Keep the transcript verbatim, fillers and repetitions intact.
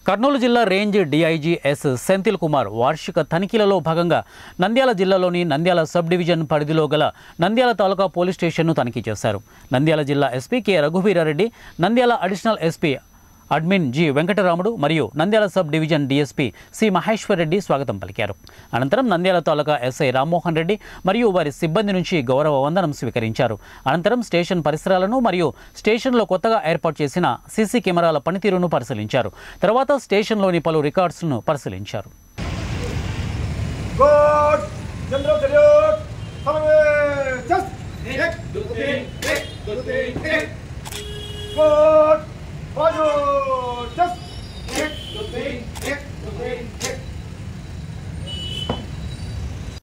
కర్నూలు జిల్లా range DIG S Senthil Kumar వార్షిక తనిఖీలలో భాగంగా నంద్యాల జిల్లాలోని నంద్యాల సబ్ డివిజన్ పరిధిలో గల నంద్యాల తాలూకా పోలీస్ స్టేషన్ను తనిఖీ చేశారు. నంద్యాల జిల్లా SP K Raghuveera Reddy, Nandyal additional SP admin G Venkataramudu మరియు Nandyal sub division DSP C Maheshwar Reddy స్వాగతం పలికారు. అనంతరం నంద్యాల తాలూకా ఎస్ఐ రామ్మోహన్ రెడ్డి మరియు వారి సిబ్బంది నుంచి గౌరవ వందనం స్వీకరించారు. అనంతరం స్టేషన్ పరిసరాలను మరియు స్టేషన్లో కొత్తగా ఏర్పాటు చేసిన సీసీ కెమెరాల పనితీరును పరిశీలించారు. తర్వాత స్టేషన్లోని పలు రికార్డ్స్ను పరిశీలించారు. Go!